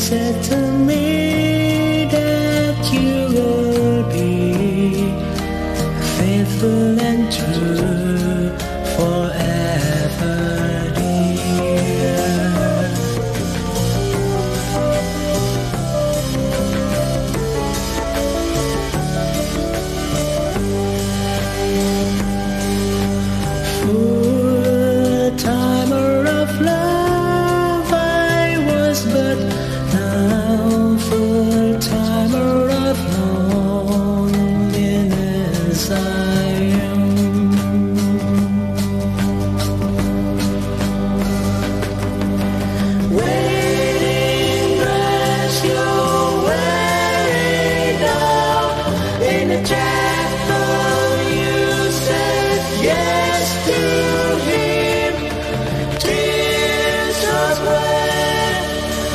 said to me that you will be faithful and true forever, dear. Full timer of love I was, but now full timer of loneliness I am. Waiting as you're wearing out in a chapel, you said yes to him. Tears just wet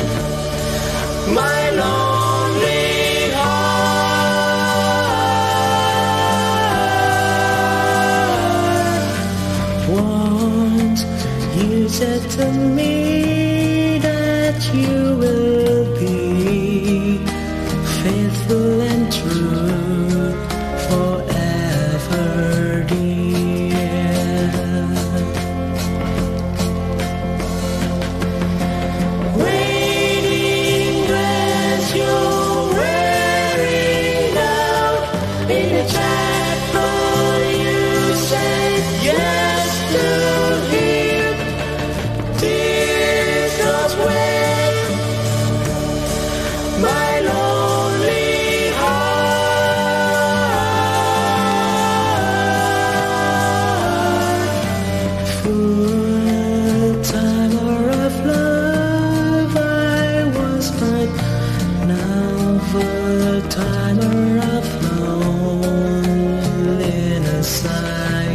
my lonely heart. Once you said to me that you will be faithful and true forever, dear. Waiting as you're wearing out in a chapel, you said yes to him. Tears just wet my lonely heart. Full timer of love I was, but now full timer of loneliness I